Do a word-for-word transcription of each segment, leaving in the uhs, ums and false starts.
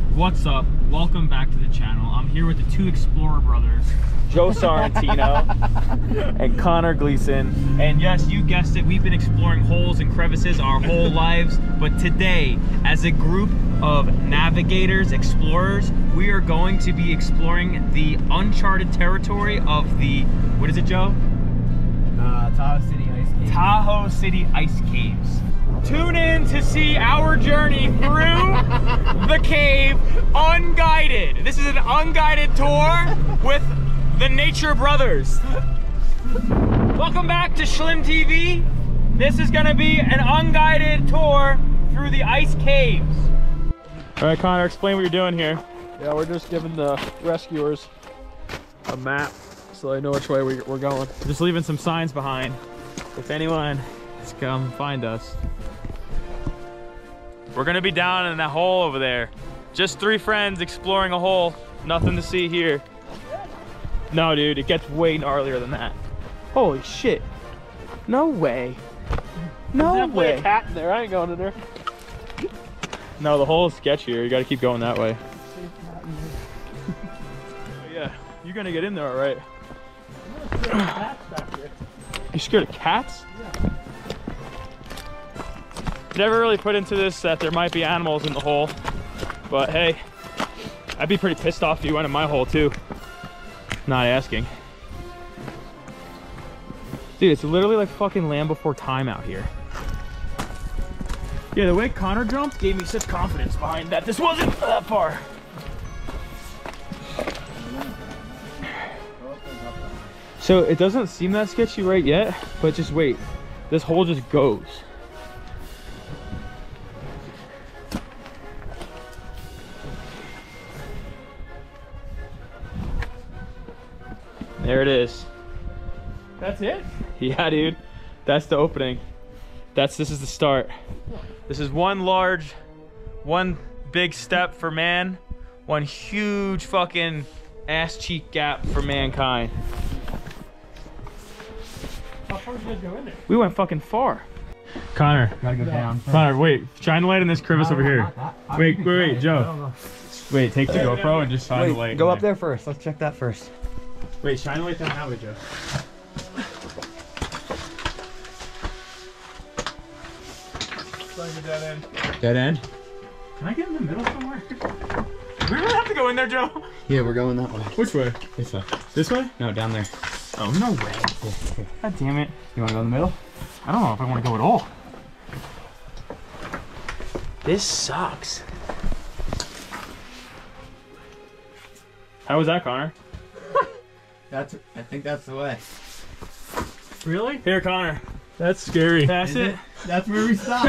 What's up? Welcome back to the channel. I'm here with the two Explorer brothers, Joe Sorrentino and Connor Gleason. And yes, you guessed it, we've been exploring holes and crevices our whole lives. But today, as a group of navigators, explorers, we are going to be exploring the uncharted territory of the, what is it, Joe? Uh, Tahoe City Ice Caves. Tahoe City Ice Caves. Tune in to see our journey through the cave unguided. This is an unguided tour with the Nature Brothers. Welcome back to Schlim T V. This is gonna be an unguided tour through the ice caves. All right, Connor, explain what you're doing here. Yeah, we're just giving the rescuers a map so they know which way we, we're going. Just leaving some signs behind. If anyone has come find us. We're gonna be down in that hole over there. Just three friends exploring a hole. Nothing to see here. No, dude, it gets way gnarlier than that. Holy shit. No way. No There's way. a cat in there. I ain't going in there. No, the hole is sketchier. You gotta keep going that way. Yeah, you're gonna get in there, all right. I'm scared of cats back here. You scared of cats? Yeah. Never really put into this that there might be animals in the hole, but hey, I'd be pretty pissed off if you went in my hole too. Not asking. Dude, it's literally like fucking Land Before Time out here. Yeah, the way Connor jumped gave me such confidence behind that this wasn't that far. So it doesn't seem that sketchy right yet, but just wait. This hole just goes. There it is. That's it? Yeah, dude. That's the opening. That's, this is the start. This is one large, one big step for man, one huge fucking ass cheek gap for mankind. How far did you guys go in there? We went fucking far. Connor. Gotta go down. Connor, wait. Shine the light in this crevice over here. Wait, wait, wait, Joe. Wait, take the GoPro and just shine the light. Go up there first. Let's check that first. Wait, shine the light down that way, Joe. Dead end. Dead end? Can I get in the middle somewhere? We really have to go in there, Joe? Yeah, we're going that way. Which way? This way. This way? No, down there. Oh, no way. Yeah, here. God damn it. You wanna go in the middle? I don't know if I want to go at all. This sucks. How was that, Connor? That's. I think that's the way. Really? Here, Connor. That's scary. Pass Is it. it? That's where we stop.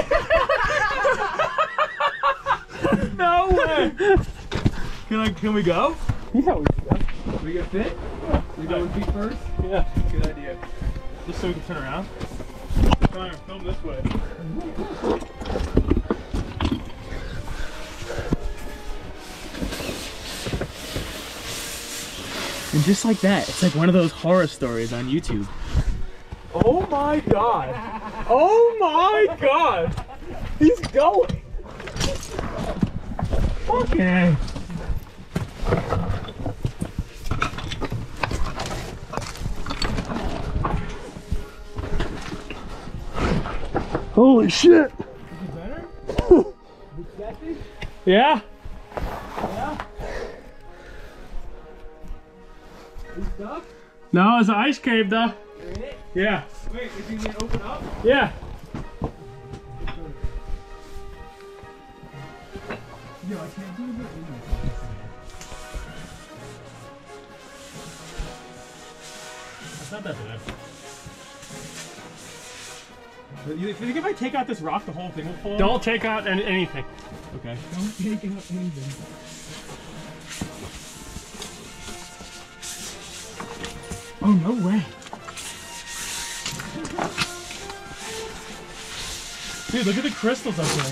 No way. Can I? Can we go? Yeah, we can. We get fit? We going feet first? Yeah. Good idea. Just so we can turn around. Connor, film this way. And just like that, it's like one of those horror stories on YouTube. Oh my god. Oh my god. He's going. Okay. Holy shit. Better? Yeah? Yeah? You stuck? No, it's an ice cave though. You're in it? Yeah. Wait, is you gonna open up? Yeah. Yo, I can't do it. It's not that bad. You think if I take out this rock, the whole thing will fall? Don't take out any, anything. Okay. Don't take out anything. Oh, no way. Dude, look at the crystals up there.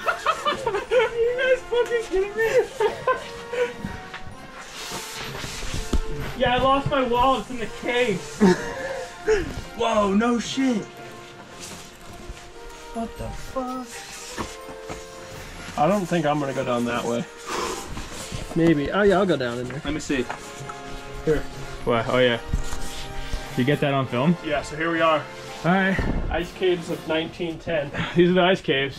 Are you guys fucking kidding me? Yeah, I lost my wallet. It's in the cave. Whoa, no shit. What the fuck? I don't think I'm gonna go down that way. Maybe. Oh yeah, I'll go down in there. Let me see. Here. What? Oh yeah. You get that on film? Yeah, so here we are. All right. Ice caves of nineteen ten. These are the ice caves.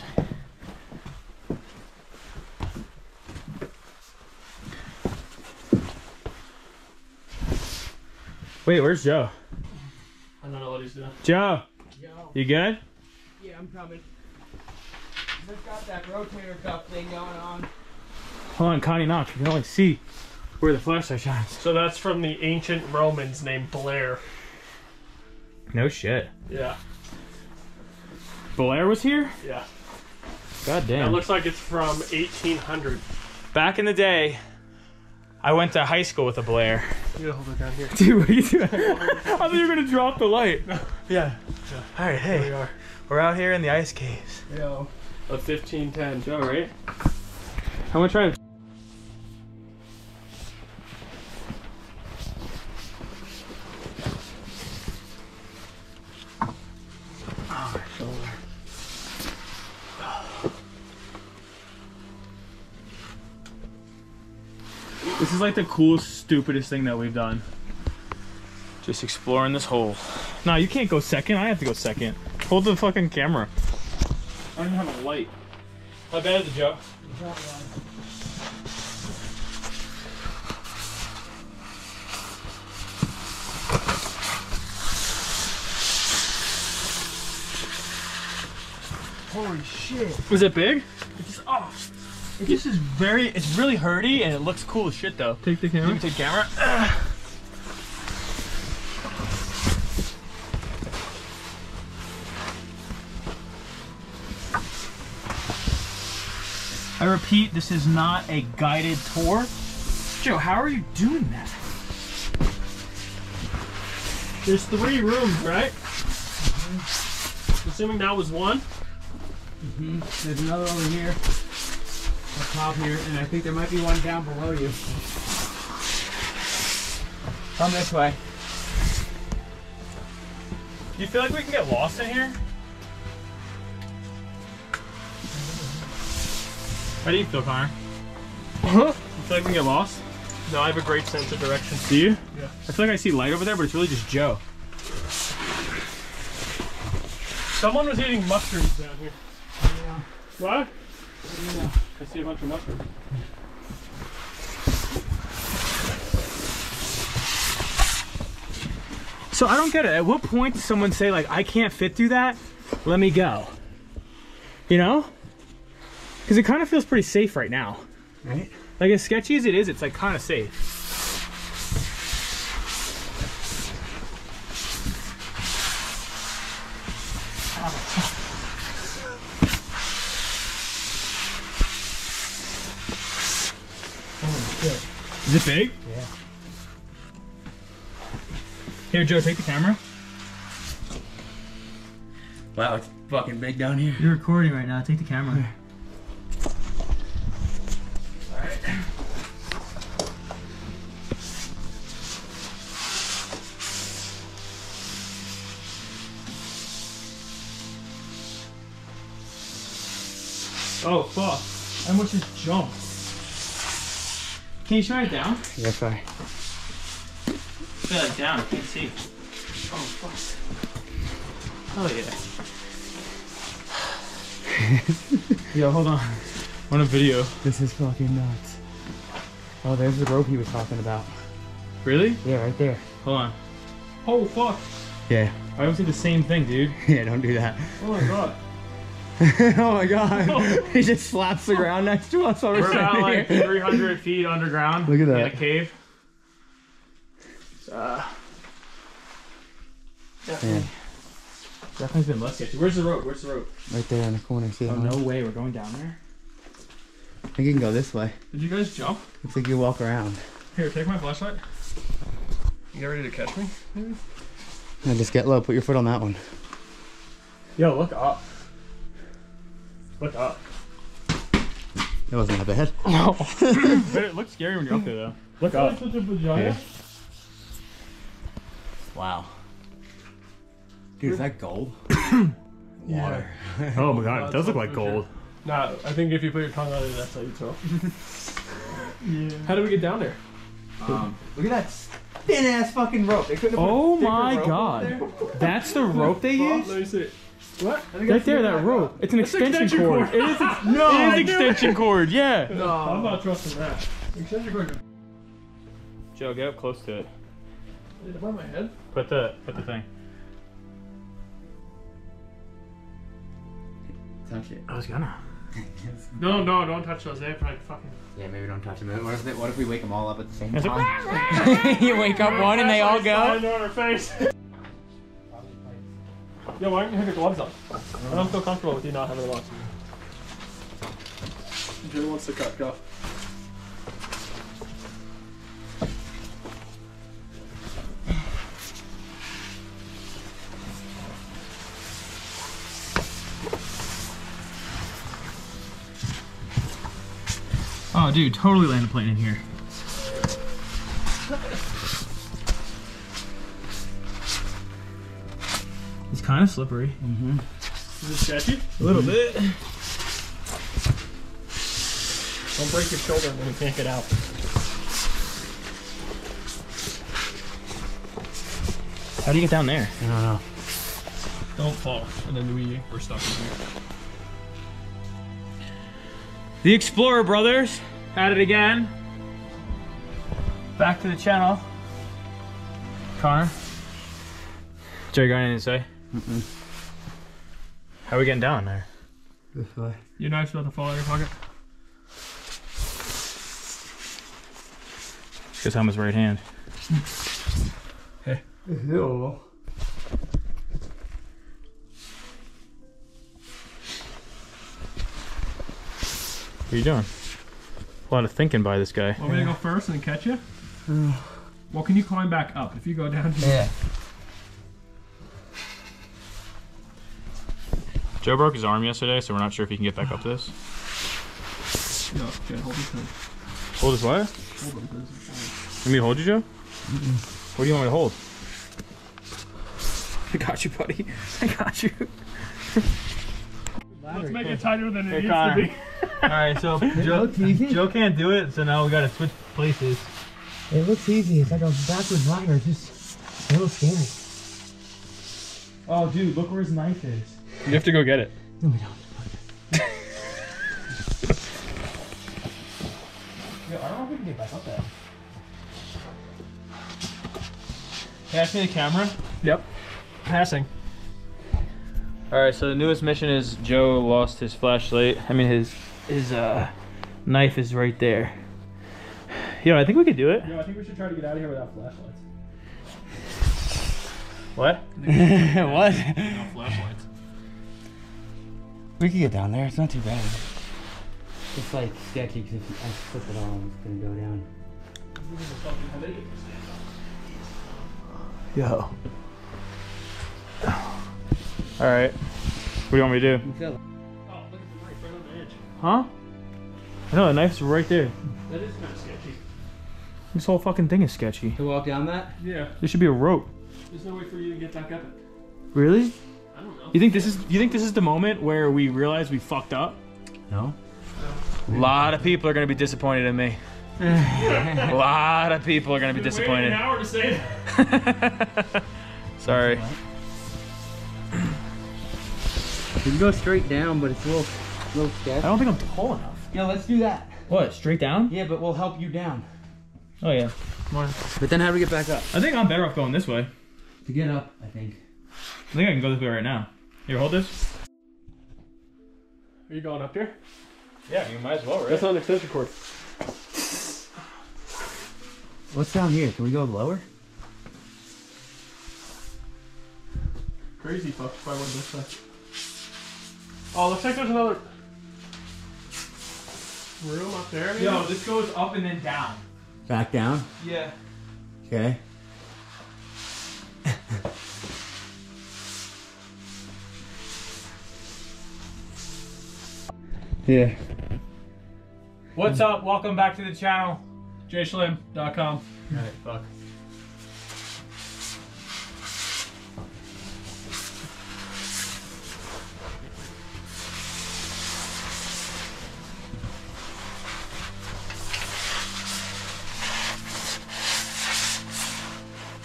Wait, where's Joe? I don't know what he's doing. Joe, Yo. you good? Yeah, I'm coming. Just got that rotator cuff thing going on. Hold on, Connie, knock. You can only see where the flashlight shines. So that's from the ancient Romans named Blair. No shit. Yeah. Blair was here? Yeah. God It damn. looks like it's from eighteen hundred. Back in the day, I went to high school with a Blair. You gotta hold it down here. Dude, what are you doing? I thought you were gonna drop the light. Yeah. All right, hey. Here we are. We're out here in the ice caves. Yo. Of fifteen ten. Joe, right? I'm gonna try to. Oh, my shoulder. This is like the coolest, stupidest thing that we've done. Just exploring this hole. No, you can't go second. I have to go second. Hold the fucking camera. I don't even have a light. How bad is it, Joe? Holy shit. Is it big? It's just, oh, it just is very, it's really hurty and it looks cool as shit though. Take the camera. You can take camera. Ugh. I repeat, this is not a guided tour. Joe, how are you doing that? There's three rooms, right? Mm-hmm. Assuming that was one. Mm-hmm. There's another over here. Up top here, and I think there might be one down below you. Come this way. Do you feel like we can get lost in here? How do you feel, Connor? Huh? You feel like we can get lost? No, I have a great sense of direction. Do you? Yeah. I feel like I see light over there, but it's really just Joe. Someone was eating mushrooms down here. Yeah. What? Yeah. I see a bunch of mushrooms. So I don't get it. At what point does someone say, like, I can't fit through that? Let me go. You know? Because it kind of feels pretty safe right now. Right? Like, as sketchy as it is, it's like kind of safe. Holy shit. Is it big? Yeah. Here, Joe, take the camera. Wow, it's fucking big down here. You're recording right now. Take the camera. Alright. Oh, fuck. I almost just jumped. Can you try it down? Yeah, sorry. Try it down. I can't see. Oh, fuck. Oh, yeah. Yo, hold on. On a video. This is fucking nuts. Oh, there's the rope he was talking about. Really? Yeah, right there. Hold on. Oh, fuck. Yeah. I almost did the same thing, dude. Yeah, don't do that. Oh, my God. Oh my god. He just slaps the ground next to us. We're about like three hundred feet underground. Look at that. In a cave. Uh, definitely, definitely been less sketchy. Where's the rope? Where's the rope? Right there in the corner. See Oh, that no one? way. We're going down there. I think you can go this way. Did you guys jump? Looks like you walk around. Here, take my flashlight. You get ready to catch me? Maybe? Now just get low. Put your foot on that one. Yo, look up. Look up. That wasn't that bad. No. But it looks scary when you're up there, though. Look up. Such a vagina. Wow. Dude, is that gold? Water. Oh my god, it does look like gold. Nah, I think if you put your tongue on it, that's how you throw. Yeah. How do we get down there? Um, look at that thin ass fucking rope. They couldn't have Oh put a thicker my rope god. up there? That's the rope they use? Let me see. What? Right there, that rope. It's an That's extension, extension cord. cord. It is, ex No, it I is knew extension cord, yeah. No. I'm not trusting that. Extension cord. Joe, get up close to it. Is it above my head? Put the, put the thing. Touch it. I was gonna. No, no, don't touch those. They probably fucking. Yeah, maybe don't touch them. What if, they, what if we wake them all up at the same It's time? like, you wake up one and they all go. I know her face. Yo, why don't you have your gloves on? I don't feel comfortable with you not having them on. Jay wants to cut. Go. Oh, dude, totally land a plane in here. It's kind of slippery. Mm-hmm. Is it sketchy? A little bit. Don't break your shoulder and then we can't get out. How do you get down there? I don't know. Don't fall, and then we we're stuck in here. The Explorer Brothers at it again. Back to the channel. Connor. Joe, you got anything to say? Mm-mm. How are we getting down there? This way. Your knife's about to fall out of your pocket. Because I'm his right hand. Hey. Ew. What are you doing? A lot of thinking by this guy. Want me to go first and then catch you? Well, can you climb back up if you go down here? Yeah. Joe broke his arm yesterday, so we're not sure if he can get back up to this. No, okay, hold his hand. Hold his what? Hold him, please. You want me to hold you, Joe? Mm-mm. What do you want me to hold? I got you, buddy. I got you. Let's make it tighter than it Hey, needs Connor. to be. Alright, so Joe, Joe can't do it, so now we gotta switch places. It looks easy. It's like a backwards ladder. It's just a little scary. Oh, dude, look where his knife is. You have to go get it. No, we don't. Yo, I don't know if we can get back up there. Pass me the camera. Yep. Passing. Alright, so the newest mission is Joe lost his flashlight. I mean, his his uh, knife is right there. Yo, I think we could do it. Yo, I think we should try to get out of here without flashlights. What? What? No flashlights. We could get down there. It's not too bad. It's like sketchy because if I flip it all, it's gonna go down. Yo. Alright. What do you want me to do? You feel it? Oh, look at the knife right on the edge. Huh? I know, the knife's right there. That is kind of sketchy. This whole fucking thing is sketchy. To walk down that? Yeah. There should be a rope. There's no way for you to get back up it. Really? I don't know. You think this is you think this is the moment where we realize we fucked up? No. A lot of people are gonna be disappointed in me. A lot of people are gonna be Been waiting disappointed. an hour to say that. Sorry. You can go straight down, but it's a little, little I sketchy. don't think I'm tall enough. Yeah, let's do that. What? Straight down? Yeah, but we'll help you down. Oh yeah. Come on. But then how do we get back up? I think I'm better off going this way. To get up, I think. I think I can go this way right now. Here, hold this. Are you going up here? Yeah, you might as well, right? That's not an extension cord. What's down here? Can we go lower? Crazy folks probably went this way. Oh, looks like there's another room up there. Maybe? Yo, this goes up and then down. Back down? Yeah. Okay. Yeah. What's up? Welcome back to the channel. J Schlim dot com. Alright, fuck.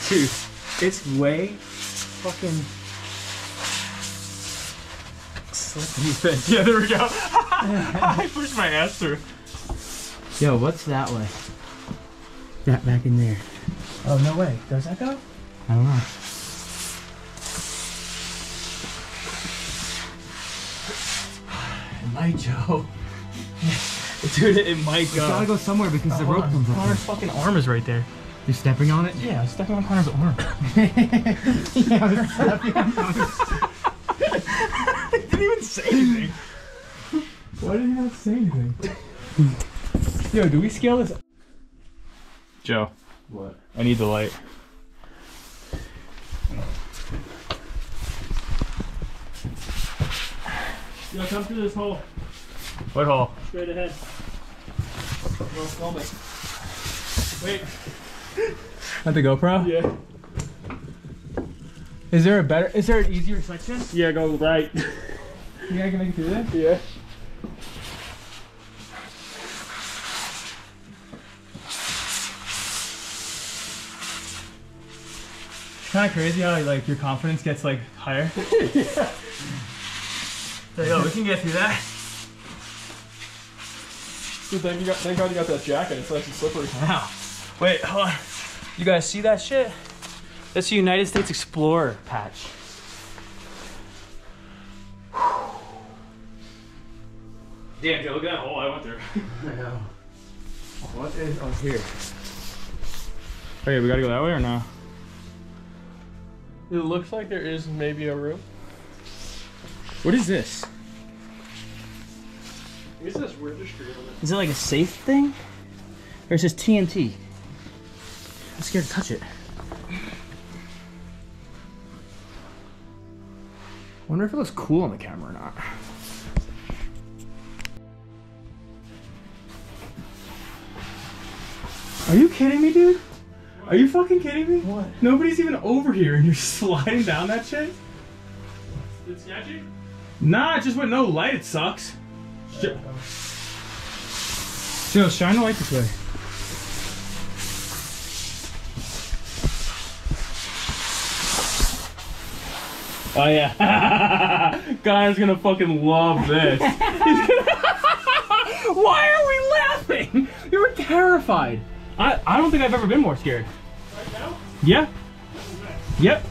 Dude, it's way fucking slippery. Yeah, there we go. I pushed my ass through. Yo, what's that way? That back in there. Oh, no way. Does that go? I don't know. It might, Joe. Dude, it might go. It's gotta go somewhere because the Oh, rope hold on. comes up. Connor's fucking arm is right there. You're stepping on it? Yeah, I was stepping on Connor's arm. Yeah, I was stepping on it. I didn't even say anything. Why did you not say anything? Yo, do we scale this? Joe. What? I need the light. Yeah, come through this hole. What hole? Straight ahead. Don't film it. Wait. At the GoPro? Yeah. Is there a better, is there an easier section? Yeah, go right. You think I can make it through this? Yeah. Kind of crazy how like your confidence gets like higher. Yeah. So, yo, we can get through that. Dude, thank, you got, thank God you got that jacket. It's nice and slippery. Wow. Wait, hold on. You guys see that shit? That's the United States Explorer patch. Damn, Joe, look at that hole I went through. I know. What is on here? Okay, we gotta go that way or no? It looks like there is maybe a room. What is this? It says registry on it. Is it like a safe thing? Or is this T N T? I'm scared to touch it. Wonder if it looks cool on the camera or not. Are you kidding me, dude? Are you fucking kidding me? What? Nobody's even over here and you're sliding down that shit? It's sketchy? Nah, it just went no light, it sucks. Sh Joe, shine the light this way. Oh yeah. Guy's gonna fucking love this. He's gonna Why are we laughing? You were terrified. I, I don't think I've ever been more scared. Right now? Yeah. Yep.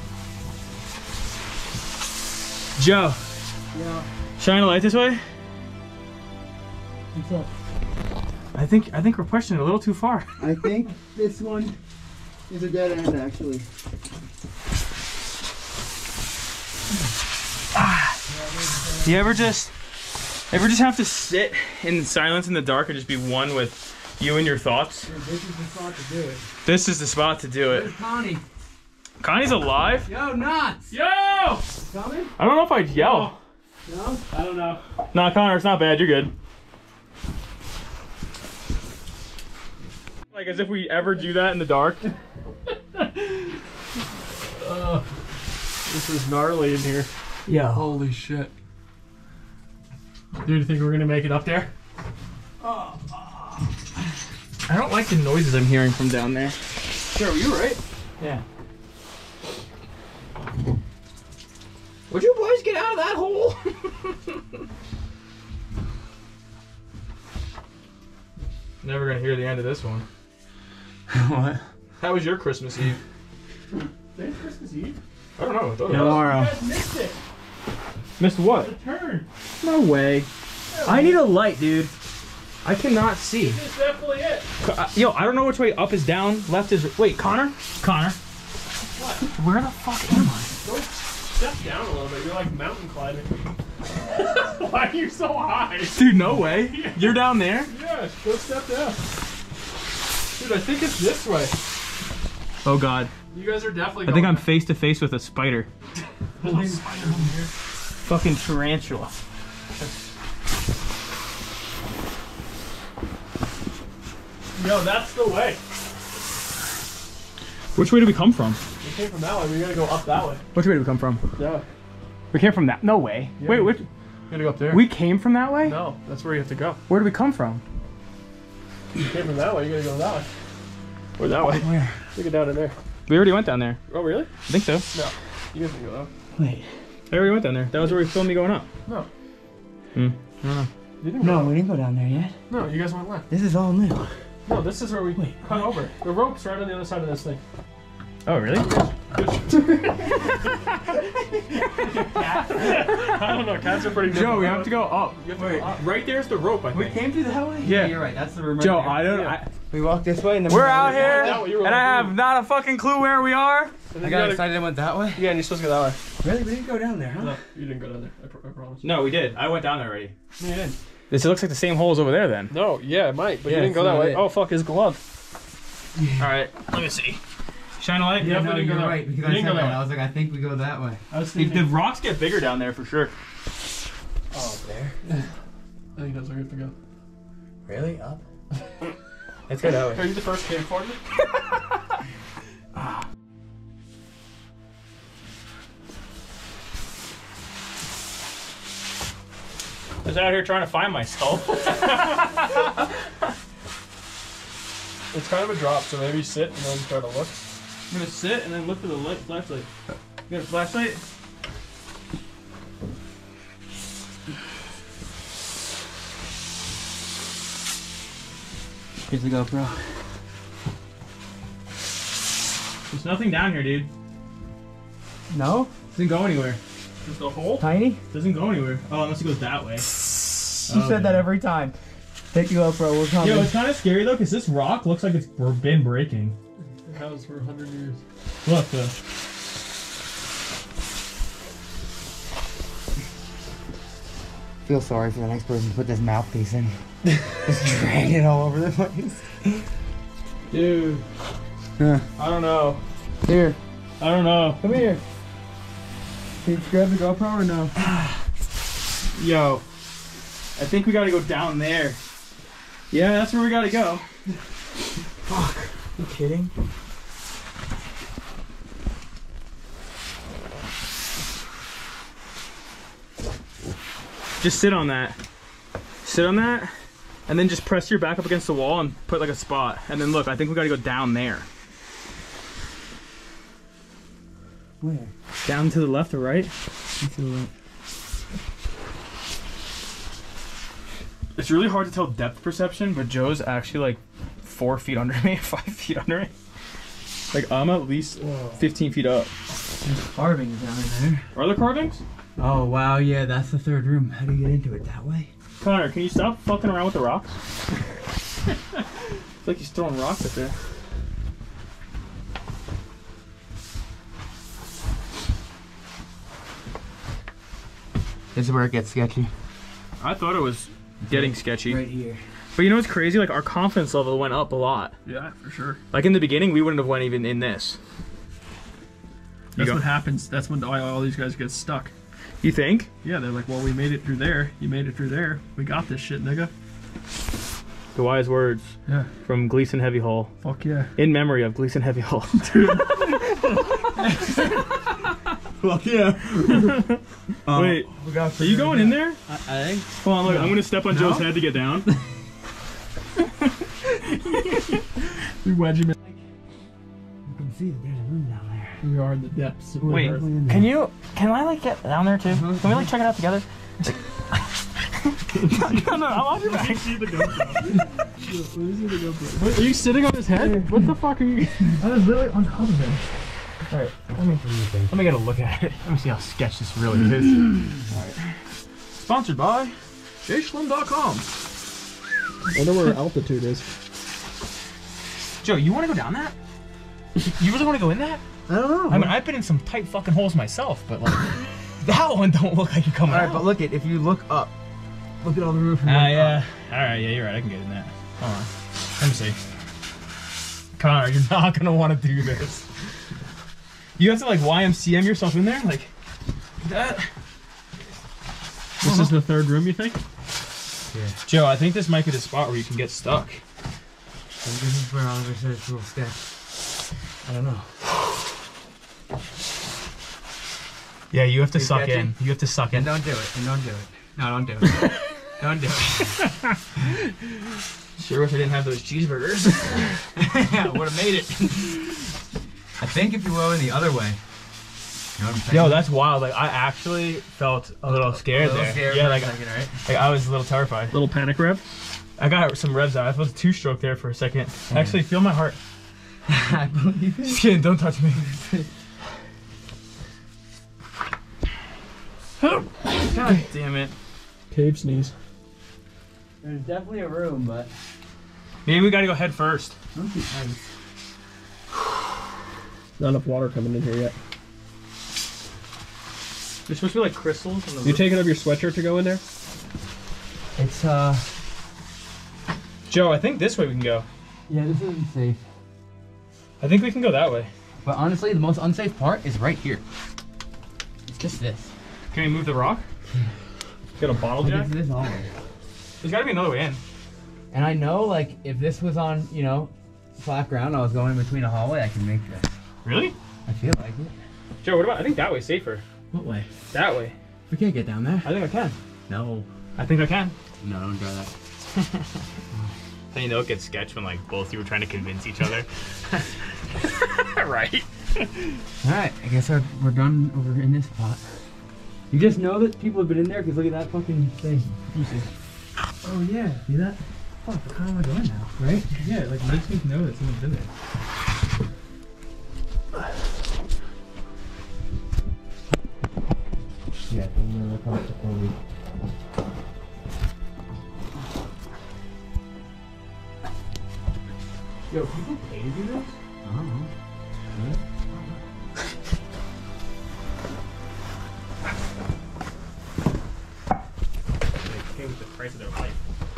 Joe. Yeah. Shine a light this way. What's up? I think I think we're pushing it a little too far. I think this one is a dead end, actually. Do you ever just ever just have to sit in silence in the dark and just be one with you and your thoughts? This is the spot to do it. This is the spot to do it. Where's Connie? Connie's alive? Yo, nuts! Yo! Coming? I don't know if I'd yell. No? I don't know. Nah, Connor, it's not bad. You're good. Like as if we ever do that in the dark. Uh, this is gnarly in here. Yeah. Holy shit. Dude, you think we're gonna make it up there? I don't like the noises I'm hearing from down there. Sure, you right. Yeah. Would you boys get out of that hole? Never gonna hear the end of this one. What? How was your Christmas Eve? Today's Christmas Eve. I don't know. I thought it was. Tomorrow. You guys missed it. Missed what? The turn. No way. I need a light, dude. I cannot see. This is definitely it. Uh, Yo, I don't know which way up is down, left is... Wait, Connor? Connor? What? Where the fuck am I? Go step down a little bit. You're like mountain climbing. Why are you so high? Dude, no way. You're down there? Yeah, go step down. Dude, I think it's this way. Oh, God. You guys are definitely I going think I'm face to face with a spider. There's a spider over here. Fucking tarantula. Yo, that's the way. Which way did we come from? We came from that way. We gotta go up that way. Which way did we come from? Yeah. We came from that. No way. Yeah. Wait, which? We gotta go up there. We came from that way? No, that's where you have to go. Where did we come from? You came from that way. You gotta go that way. Or that way. Where? Take it down in there. We already went down there. Oh, really? I think so. No. You guys can go up. Wait. I already went down there. That was where we filmed me going up. No. Hmm. I don't know. You didn't No, go we didn't go down there yet. No, you guys went left. This is all new. No, this is where we Wait, cut over. The rope's right on the other side of this thing. Oh, really? I don't know, cats are pretty good. Joe, we have to go up. You have to Wait. go up. Right there's the rope, I We think. came through that way? Yeah. You're right. That's the room. Joe, right there. I don't. Yeah. I, We walked this way and then we're we out went here, that way, you were and I over have not a fucking clue where we are. And I then got you gotta- excited and went that way. Yeah, and you're supposed to go that way. Really? We didn't go down there, huh? No, you didn't go down there. I, pr I promise. No, we did. I went down there already. No, you didn't. This looks like the same holes over there then. No, yeah, it might, but Yeah, you didn't go it's that not way. it. Oh, fuck, his glove. All right, let me see. Shine a light. Yeah, no, we didn't go you're that way. right. Because We I didn't said go that that. way. I was like, I think we go that way. I was The, thinking. the rocks get bigger down there for sure. Oh, there? I think that's where we have to go. Really? Up? Let's go that Are you the first camcorder? I was out here trying to find my skull. It's kind of a drop, so maybe sit and then try to look. I'm gonna sit and then look for the light flashlight. You got a flashlight? Here's the GoPro. There's nothing down here, dude. No? Doesn't go anywhere. Just a hole? Tiny? Doesn't go anywhere. Oh, unless it goes that way. You said that every time. Take the GoPro, we're coming. Yo, it's kind of scary though, because this rock looks like it's been breaking. It has for a hundred years. Look, uh, Feel sorry for the next person to put this mouthpiece in. Just drag it all over the place. dude. Huh. I don't know. Here, I don't know. come here. Can you grab the GoPro or no? Yo, I think we gotta go down there. Yeah, that's where we gotta go. Fuck. You kidding? Just sit on that. Sit on that, and then just press your back up against the wall and put like a spot. And then look, I think we gotta go down there. Where? Down to the left or right? It's really hard to tell depth perception, but Joe's actually like four feet under me, five feet under me. Like I'm at least Whoa. fifteen feet up. There's carvings down there. Are there carvings? Oh wow, yeah, that's the third room. How do you get into it that way? Connor, can you stop fucking around with the rocks? It's like he's throwing rocks up there. This is where it gets sketchy. I thought it was getting sketchy. Right here. But you know what's crazy? Like our confidence level went up a lot. Yeah, for sure. Like in the beginning, we wouldn't have went even in this. You That's go- what happens. That's when all, all these guys get stuck. You think? Yeah, they're like, well, we made it through there. You made it through there. We got this shit, nigga. The wise words Yeah. from Gleason Heavy Hall. Fuck yeah. In memory of Gleason Heavy Hall. Fuck yeah. um, Wait, we got are you going in there? I, I think. Hold on, look. No. I'm gonna step on No? Joe's head to get down. We wedge him in. You can see that there's a room down there. We are in the depths. of Wait, the earth. can you? Can I like get down there too? Can we like check it out together? no, no, I'm on your back. See the GoPro. What, are you sitting on his head? What the fuck are you? I was literally on top of him. Alright, let me, let me get a look at it. Let me see how sketch this really is. Alright. Sponsored by j schlim dot com. I know where altitude is. Joe, you want to go down that? You really want to go in that? I don't know. I mean, I've been in some tight fucking holes myself, but like, that one don't look like you're coming Alright, out. but look at if you look up. Look at all the roof. Ah, uh, yeah. Alright, yeah, you're right. I can get in that. Hold on. Let me see. Connor, you're not going to want to do this. You have to like Y M C M yourself in there? Like, that? This is the third room, you think? Yeah. Joe, I think this might be the spot where you can get stuck. And this is where Oliver said it's a little sketch. I don't know. Yeah, you have to Too suck sketchy? in. You have to suck And in. don't do it. And don't do it. No, don't do it. Don't do it. Sure wish I didn't have those cheeseburgers. Yeah, would have made it. I think if you were going the other way. You know what I'm saying? Yo, that's wild. Like, I actually felt a little scared a little there. Scared yeah, for like, a second, right? like, I was a little terrified. Little panic rev. I got some revs out. I felt a two-stroke there for a second. Mm. Actually, feel my heart. I believe it. Just kidding, don't touch me. God damn it. Cave sneeze. There's definitely a room, but... Maybe we gotta go head first. Okay. Not enough water coming in here yet. There's supposed to be like crystals in the You roof. taking off your sweatshirt to go in there? It's, uh... Joe, I think this way we can go. Yeah, this isn't safe. I think we can go that way. But honestly, the most unsafe part is right here. It's just this. Can we move the rock? Got a bottle Like, jack? it's this hallway. There's gotta be another way in. And I know, like, if this was on, you know, flat ground, I was going in between a hallway, I can make this. Really? I feel like it. Joe, what about, I think that way's safer. What way? That way. We can't get down there. I think I can. No. I think I can. No, don't try that. How you know it gets sketch when like both you were trying to convince each other? Right. Alright, I guess our, we're done over in this spot. You just know that people have been in there because look at that fucking thing. You see? Oh yeah. See that? Fuck, what kind am I doing now? Right? Yeah, it like makes me know that someone's been there. Yeah, so we're gonna look up before we... Yo, people pay to do this? I don't know. They pay with the price of their life.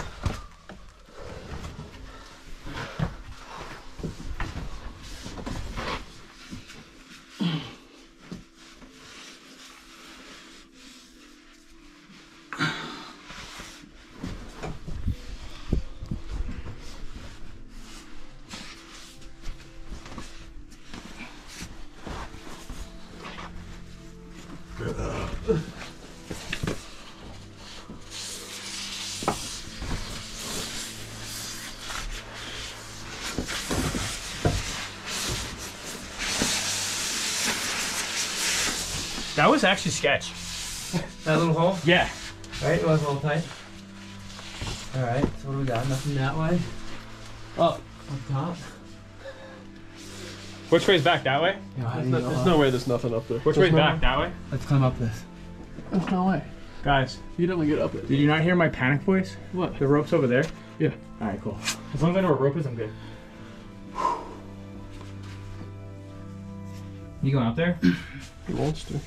That was actually sketch. That little hole? Yeah. Right, it was a little tight. Alright, so what do we got? Nothing that way? Oh, up top. Which way's back? That way? Yeah, how do There's, you no, go there's up? no way there's nothing up there. Which There's way's no back? way. That way? Let's climb up this. There's no way. Guys, You don't get up it. did you not hear my panic voice? What? The rope's over there? Yeah. Alright, cool. As long as I know where rope is, I'm good. You going up there? He wants to.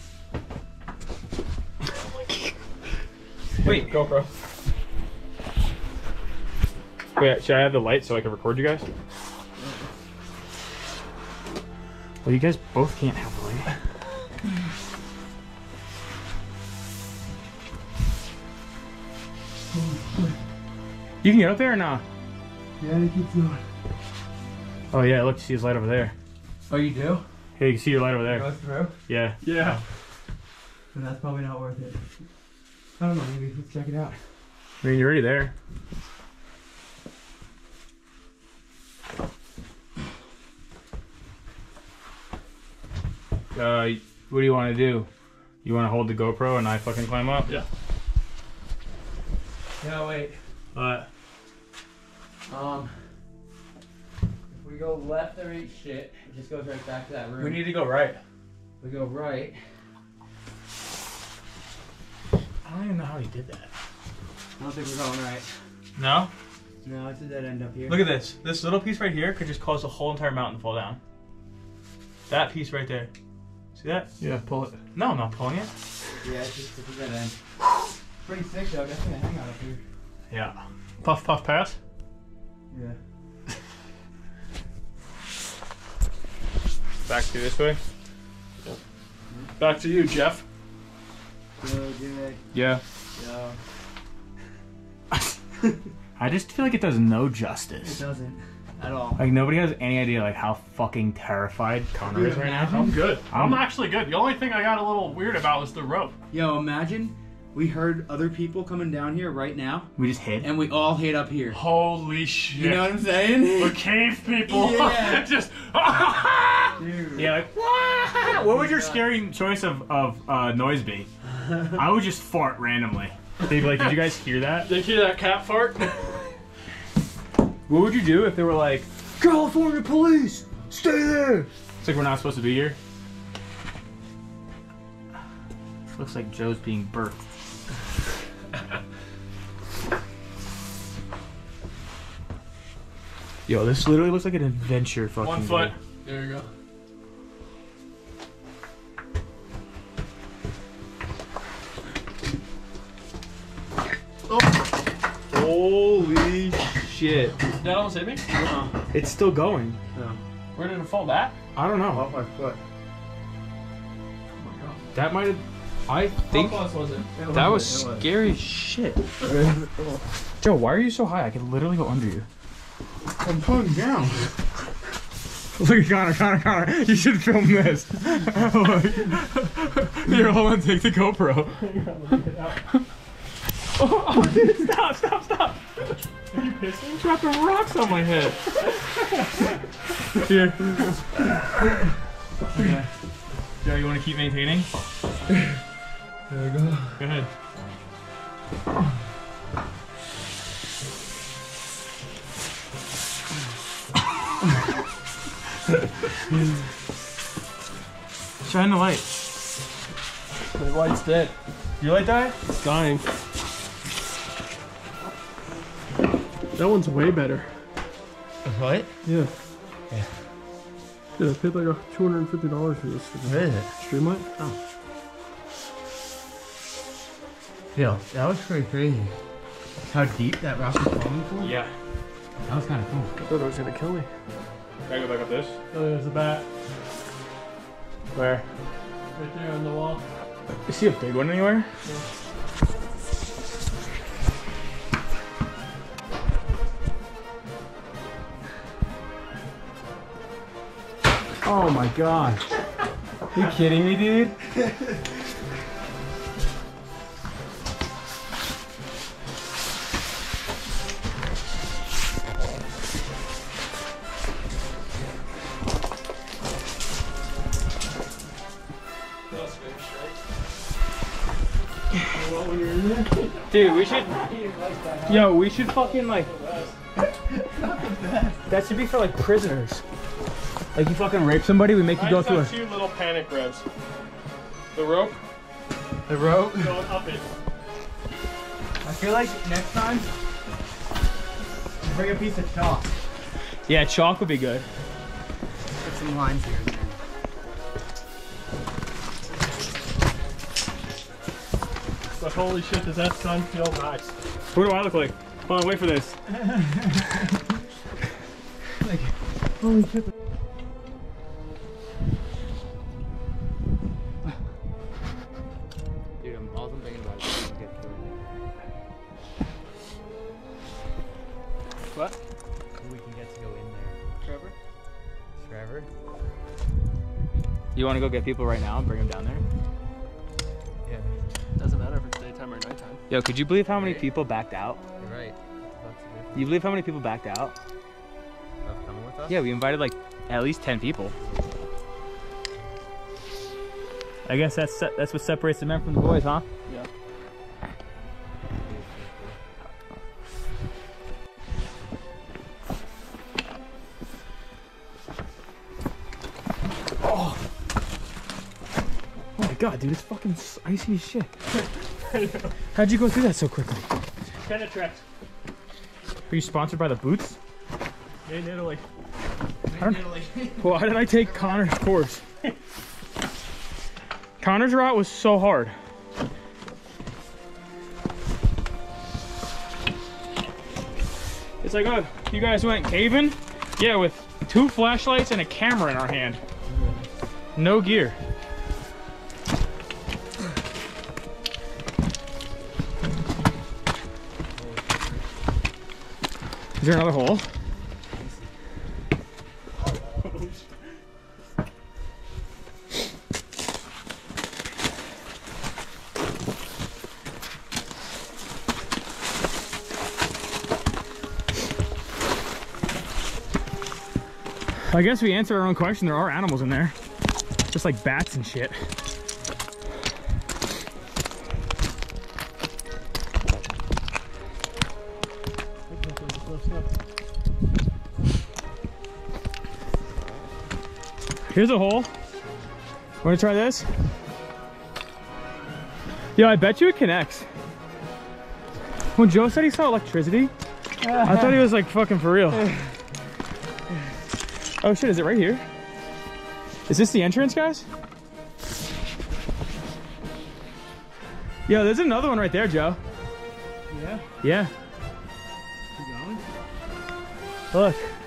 Wait, GoPro. Wait, should I have the light so I can record you guys? Well, you guys both can't have the light. You can get up there or not? Yeah, it keeps going. Oh yeah, look, you see his light over there. Oh, you do? Hey, you can see your light over there. Go through? Yeah. Yeah. Then that's probably not worth it. I don't know, maybe let's check it out. I mean, you're already there. Uh, what do you want to do? You want to hold the GoPro and I fucking climb up? Yeah. Yeah, wait. What? Um, if we go left, there ain't shit. It just goes right back to that room. We need to go right. We go right. I don't even know how he did that. I don't think we're going right. No? No, it's a dead end up here. Look at this. This little piece right here could just cause the whole entire mountain to fall down. That piece right there. See that? Yeah, pull it. No, I'm not pulling it. Yeah, it's just it's a dead end. Pretty sick though. I guess I'm gonna hang out up here. Yeah. Puff, puff, pass. Yeah. Back to this way. Back to you, Jeff. So good. Yeah. Yo. I just feel like it does no It justice. doesn't at all. Like nobody has any idea like how fucking terrified Connor is right now. I'm good. I'm I'm- actually good. The only thing I got a little weird about was the rope. Yo, imagine we heard other people coming down here right now, We just hid. and we all hid up here. Holy shit. You know what I'm saying? The cave people. Yeah. Just. Dude. Yeah, like, what? What would your scary choice of, of uh, noise be? I would just fart randomly. They'd be like, did you guys hear that? Did you hear that cat fart? What would you do if they were like, California police, stay there? It's like we're not supposed to be here. Looks like Joe's being birthed. Yo, this literally looks like an adventure fucking One foot. day. There you go. Oh. Holy shit. That almost hit me? Uh-uh. It's still going. No. Where did it fall back? I don't know. Off my foot. Oh my god. That might have. I think How close was it? It that was- was it was. scary as shit. Joe, why are you so high? I could literally go under you. I'm pulling down. Look at Connor, Connor, Connor. You should film this. Here, hold on, take the GoPro. oh, oh, dude, stop, stop, stop. Are you pissing? Dropping rocks on my head. Here. Okay. Joe, you want to keep maintaining? There we go. Go ahead. Shine the light. The light's dead. Your light died? It's dying. That one's way better. What? Yeah. Yeah. Dude, I paid like two hundred fifty dollars for this. What is it? Stream light? Oh. Yo, that was pretty crazy. How deep that rock was falling for? Yeah. That was kind of cool. I thought it was gonna kill me. Can I go back up this? Oh, there's the bat. Where? Right there on the wall. Is he a big one anywhere? Oh my god. Are you kidding me, dude? Dude, we should. Yo, we should fucking like. That should be for like prisoners. Like you fucking rape somebody, we make you I go just through have a. two little panic revs. The rope The rope? going up it. I feel like next time, bring a piece of chalk. Yeah, chalk would be good. Put some lines here and there. But holy shit, does that sun feel nice? What do I look like? Hold on, wait for this. Like, Holy shit. dude, I'm all I'm thinking about is to get killed. What? We can get to go in there. Trevor? Trevor? You want to go get people right now and bring them down there? Yeah. Doesn't matter if it's daytime or nighttime. Yo, could you believe how many Right. people backed out? You're right. That's the difference. You believe how many people backed out? Of coming with us? Yeah, we invited like at least ten people. I guess that's that's what separates the men from the boys, huh? Yeah. Oh. Oh my god, dude, it's fucking icy as shit. How'd you go through that so quickly? Kind of trapped. Are you sponsored by the Boots? In Italy. I don't- Why did I take Connor's course? Connor's route was so hard. It's like, oh, you guys went caving? Yeah, with two flashlights and a camera in our hand. No gear. Is there another hole? I guess we answered our own question. There are animals in there. Just like bats and shit. Here's a hole. Wanna try this? Yo, I bet you it connects. When Joe said he saw electricity, I thought he was like fucking for real. Oh shit, is it right here? Is this the entrance, guys? Yo, there's another one right there, Joe. Yeah? Yeah. Keep going. Look.